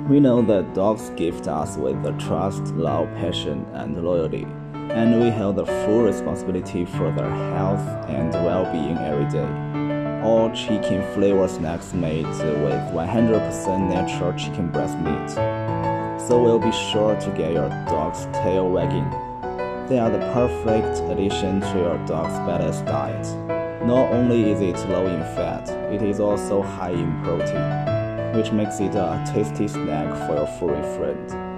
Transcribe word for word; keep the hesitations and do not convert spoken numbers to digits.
We know that dogs gift us with the trust, love, passion, and loyalty, and we have the full responsibility for their health and well-being every day. All chicken flavor snacks made with one hundred percent natural chicken breast meat, so we'll be sure to get your dog's tail wagging. They are the perfect addition to your dog's balanced diet. Not only is it low in fat, it is also high in protein, which makes it a tasty snack for your furry friend.